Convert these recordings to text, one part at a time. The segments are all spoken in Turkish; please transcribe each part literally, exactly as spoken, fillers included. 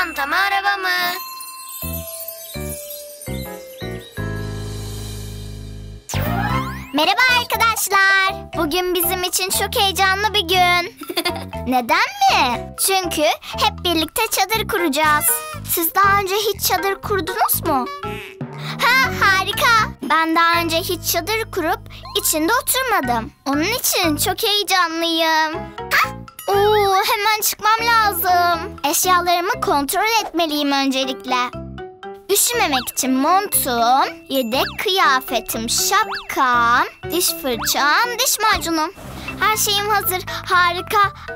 Çanta mı, araba mı? Merhaba arkadaşlar. Bugün bizim için çok heyecanlı bir gün. Neden mi? Çünkü hep birlikte çadır kuracağız. Siz daha önce hiç çadır kurdunuz mu? Ha, harika. Ben daha önce hiç çadır kurup içinde oturmadım. Onun için çok heyecanlıyım. Ha? Oo, hemen çıkmam lazım. Eşyalarımı kontrol etmeliyim öncelikle. Üşümemek için montum, yedek kıyafetim, şapkam, diş fırçam, diş macunum. Her şeyim hazır. Harika.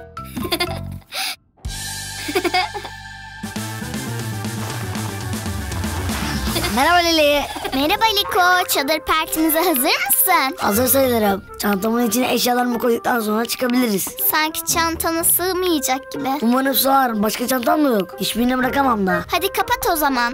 Merhaba Lili. Merhaba Liko. Çadır partimize hazır mısın? Hazır sayılırım. Çantamın içine eşyalarımı koyduktan sonra çıkabiliriz. Sanki çantana sığmayacak gibi. Umarım sığar. Başka çantam da yok. Hiçbirini bırakamam da. Hadi kapat o zaman.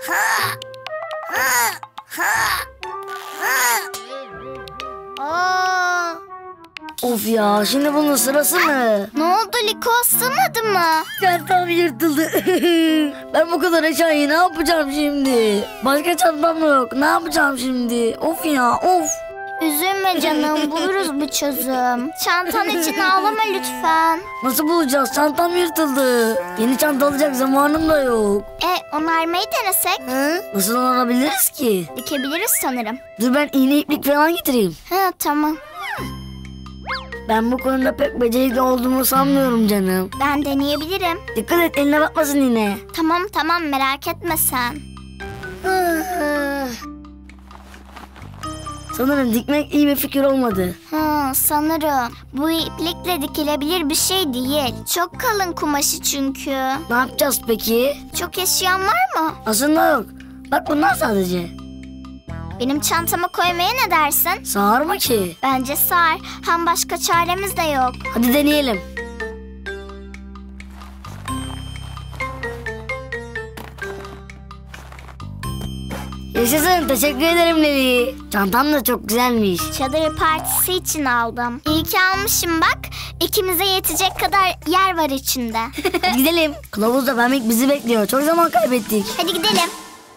Aa, Of ya, şimdi bunun sırası mı? ne oldu Liko? Sığmadı mı? Çantam yırtıldı. Ben bu kadar eşyayı ne yapacağım şimdi? Başka çantam da yok. Ne yapacağım şimdi? Of ya, of. Üzülme canım, buluruz bir çözüm. Çantan için ağlama lütfen. Nasıl bulacağız? Çantam yırtıldı. Yeni çanta alacak zamanım da yok. E, onarmayı denesek? Hı? Nasıl onarabiliriz ki? Dikebiliriz sanırım. Dur ben iğne iplik falan getireyim. Ha, tamam. Ben bu konuda pek becerikli olduğumu sanmıyorum canım. Ben deneyebilirim. Dikkat et, eline bakmasın yine. Tamam tamam, merak etme sen. Sanırım dikmek iyi bir fikir olmadı. Ha, sanırım. Bu iplikle dikilebilir bir şey değil. Çok kalın kumaşı çünkü. Ne yapacağız peki? Çok eşyan var mı? Aslında yok. Bak bunlar sadece. Benim çantama koymaya ne dersin? Sığar mı ki? Bence sar. Hem başka çaremiz de yok. Hadi deneyelim. Yaşasın, teşekkür ederim Levi. Çantam da çok güzelmiş. Çadır partisi için aldım. İyi ki almışım bak. İkimize yetecek kadar yer var içinde. Hadi gidelim. Kılavuz da Pembik bizi bekliyor. Çok zaman kaybettik. Hadi gidelim.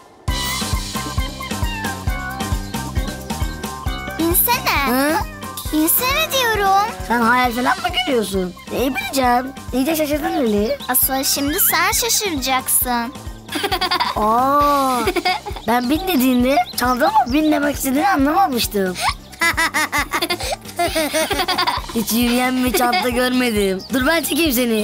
İnsene. Hı? İnsene diyorum. Sen hayal falan mı görüyorsun? Neyi bileceğim? İyice şaşırdın Lili. Asıl şimdi sen şaşıracaksın. Aa, ben bin dediğinde çantama bin demek istediğini anlamamıştım. Hiç yürüyen bir çanta görmedim. Dur ben çekeyim seni.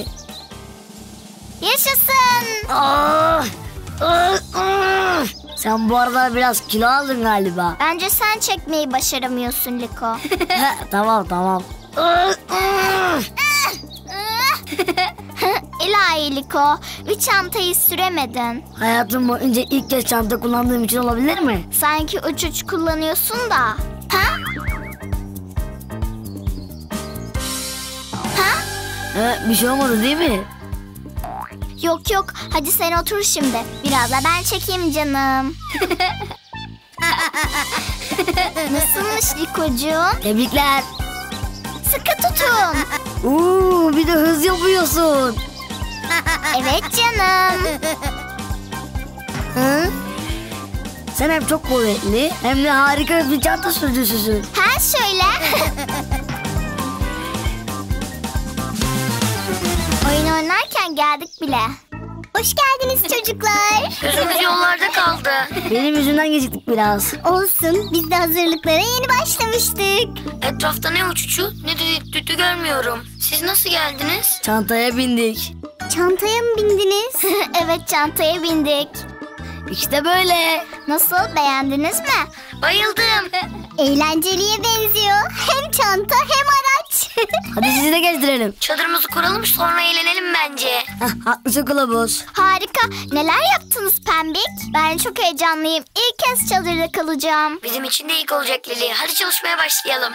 Yaşasın. Aa, aa, aa. Sen bu arada biraz kilo aldın galiba. Bence sen çekmeyi başaramıyorsun Liko. Ha, tamam tamam. Aa, aa. İlahi Liko, bir çantayı süremedin. Hayatım boyunca ilk kez çanta kullandığım için olabilir mi? Sanki uç uç kullanıyorsun da. Ha? Ha? Ha, bir şey olmadı değil mi? Yok yok, hadi sen otur şimdi. Biraz da ben çekeyim canım. Nasılmış Likocuğum? Tebrikler. Sıkı tutun. Oo, bir de hız yapıyorsun. Evet canım. Hı? Sen hem çok kuvvetli hem de harika bir çanta sürücüsüsün. Ha şöyle. Oyun oynarken geldik bile. Hoş geldiniz çocuklar. Gözümüz yollarda kaldı. Benim yüzümden geciktik biraz. Olsun, biz de hazırlıklara yeni başlamıştık. Etrafta ne uçucu ne de düdü görmüyorum. Siz nasıl geldiniz? Çantaya bindik. Çantaya mı bindiniz? Evet, çantaya bindik. İşte böyle. Nasıl, beğendiniz mi? Bayıldım. Eğlenceliye benziyor. Hem çanta hem araç. Hadi sizi de gezdirelim. Çadırımızı kuralım, sonra eğlenelim bence. Hah, haklısın kılavuz. Harika. Neler yaptınız Pembik? Ben çok heyecanlıyım. İlk kez çadırda kalacağım. Bizim için de ilk olacak Lili. Hadi çalışmaya başlayalım.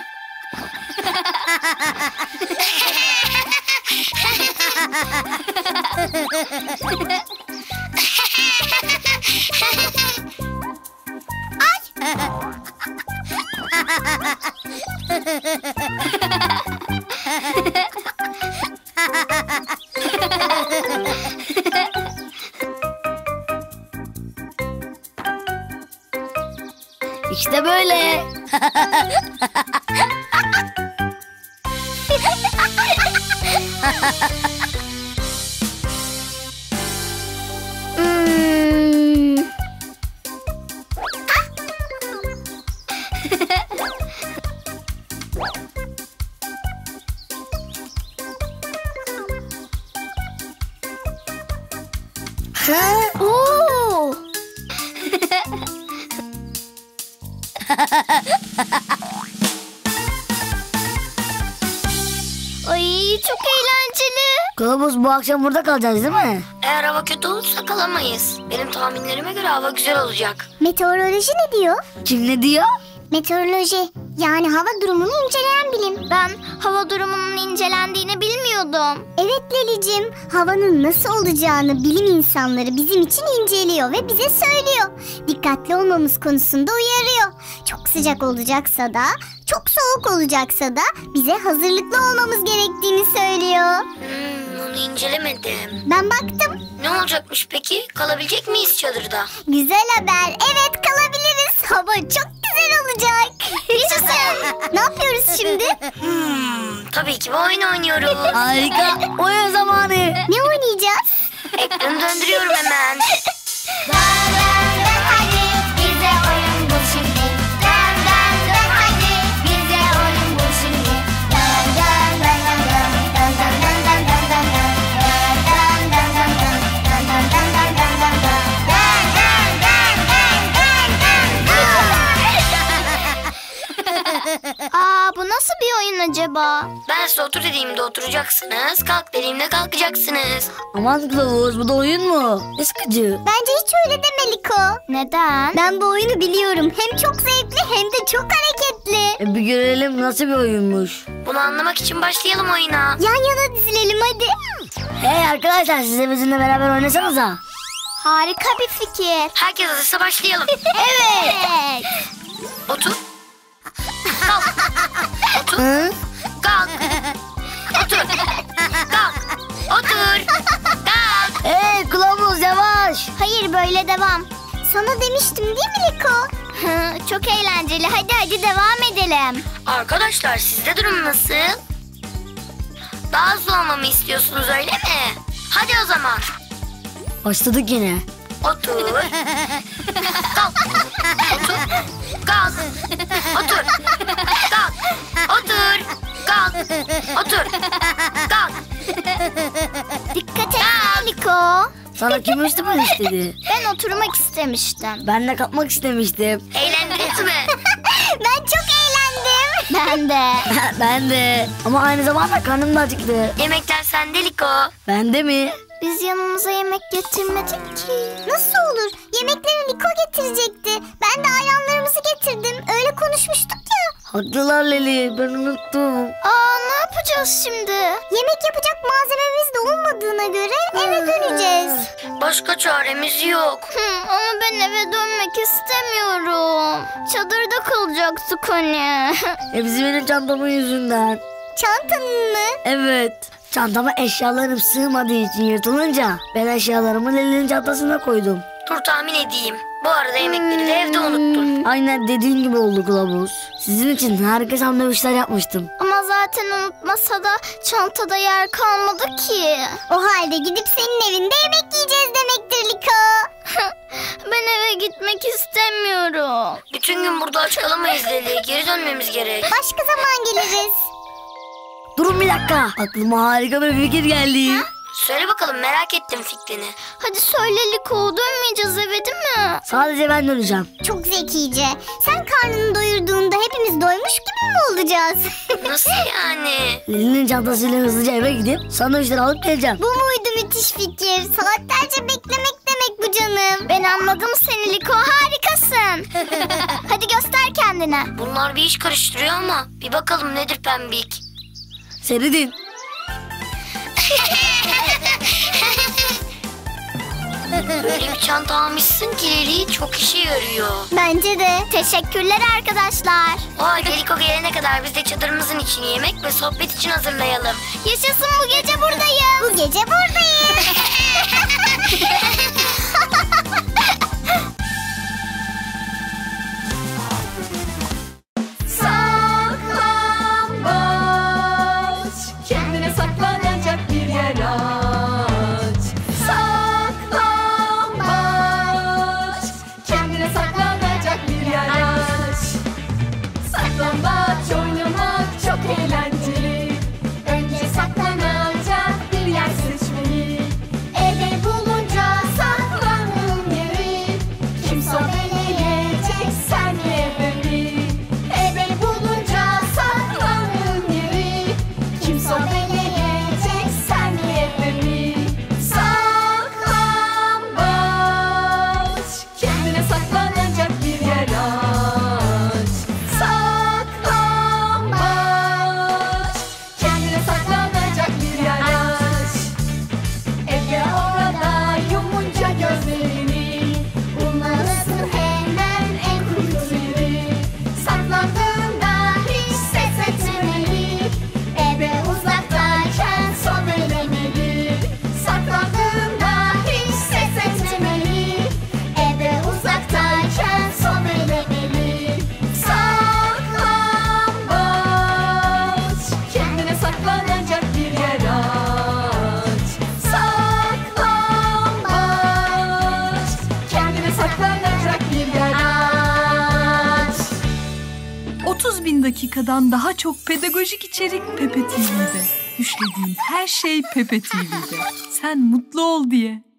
İşte böyle. Hmm. Ha? Oo. Ay çok eğlenceli. Kılavuz, bu akşam burada kalacağız değil mi? Eğer hava kötü olursa kalamayız. Benim tahminlerime göre hava güzel olacak. Meteoroloji ne diyor? Kim ne diyor? Meteoroloji yani hava durumunu inceleyen bilim. Ben hava durumunun incelendiğini bilmiyordum. Evet Lelicim, havanın nasıl olacağını bilim insanları bizim için inceliyor ve bize söylüyor. Dikkatli olmamız konusunda uyarıyor. Çok sıcak olacaksa da, çok soğuk olacaksa da bize hazırlıklı olmamız gerektiğini söylüyor. Hmm, onu incelemedim. Ben baktım. Ne olacakmış peki? Kalabilecek miyiz çadırda? Güzel haber. Evet, kalabiliriz. Hava çok güzel olacak. Yaşasın. Ne yapıyoruz şimdi? Hmm, tabii ki bir oyun oynuyoruz. Harika. Oyun zamanı. Ne oynayacağız? Ekranı döndürüyorum hemen. Dön dön dön hadi bize oyun bul şimdi. Dön dön dön hadi bize oyun bul şimdi. Dön dön dön dön dön dön dön dön dön dön dön dön. Dön dön dön dön dön dön dön dön dön dön dön dön. Dön dön dön dön dön dön dön. Aa, bu nasıl bir oyun acaba? Ben size otur dediğimde oturacaksınız. Kalk dediğimde kalkacaksınız. Aman kılavuz, bu da oyun mu? Ne sıkıcı. Bence hiç öyle deme Liko. Neden? Ben bu oyunu biliyorum. Hem çok zevkli hem de çok hareketli. E bir görelim nasıl bir oyunmuş. Bunu anlamak için başlayalım oyuna. Yan yana dizilelim hadi. Hey arkadaşlar, siz de bizimle beraber oynasanıza. Harika bir fikir. Herkes hazırsa başlayalım. Evet. Otur. Kalk. Otur. Hı? Kalk. Otur. Kalk. Otur. Kalk. Hey kılavuz, yavaş. Hayır, böyle devam. Sana demiştim değil mi Liko? Çok eğlenceli. Hadi hadi devam edelim. Arkadaşlar, sizde durum nasıl? Daha hızlı olmamı istiyorsunuz öyle mi? Hadi o zaman. Başladık yine. Otur. Kalk. Otur. Kalk. Otur. Kalk. Otur. Kalk. Otur. Kalk. Dikkat et Liko. Sana kim üstüme istedi? Ben oturmak istemiştim. Ben de kapmak istemiştim. Eğlendiniz mi? Ben çok eğlendim. Ben de. Ben de. Ama aynı zamanda karnım da acıktı. Yemekler sende Liko. Ben de mi? Biz yanımıza yemek getirmedik ki. Nasıl olur? Yemekleri Liko getirecekti. Ben de ayranlarımızı getirdim. Öyle konuşmuştuk ya. Haklılar Leli, ben unuttum. Aa, ne yapacağız şimdi? Yemek yapacak malzememiz de olmadığına göre eve döneceğiz. Başka çaremiz yok. Hı, ama ben eve dönmek istemiyorum. Çadırda kalacaktık hani. Hepsi benim çantamın yüzünden. Çantanın mı? Evet. Çantama eşyalarım sığmadığı için yırtılınca ben eşyalarımı Leli'nin çantasına koydum. Dur tahmin edeyim. Bu arada yemekleri de evde unuttun. Aynen dediğin gibi oldu kılavuz. Sizin için harika sandviçler yapmıştım. Ama zaten unutmasa da çantada yer kalmadı ki. O halde gidip senin evinde yemek yiyeceğiz demektir Liko. Ben eve gitmek istemiyorum. Bütün gün burada aç kalamayız Leli. Geri dönmemiz gerek. Başka zaman geliriz. Durun bir dakika. Aklıma harika bir fikir geldi. Söyle bakalım, merak ettim fikrini. Hadi söyle Liko, dönmeyeceğiz eve değil mi? Sadece ben döneceğim. Çok zekice. Sen karnını doyurduğunda hepimiz doymuş gibi mi olacağız? Nasıl yani? Leli'nin çantasıyla hızlıca eve gidip sandviçleri alıp geleceğim. Bu muydu müthiş fikir? Saatlerce beklemek demek bu canım. Ben anladım seni Liko, harikasın. Hadi göster kendine. Bunlar bir iş karıştırıyor ama bir bakalım nedir Pembik? Seridin. Böyle bir çanta almışsın ki Leli, çok işe yarıyor. Bence de. Teşekkürler arkadaşlar. O halde Liko gelene kadar biz de çadırımızın içini yemek ve sohbet için hazırlayalım. Yaşasın, bu gece buradayım. Bu gece buradayım. bin dakikadan daha çok pedagojik içerik Pepe T V'de. Düşlediğin her şey Pepe T V'de. Sen mutlu ol diye.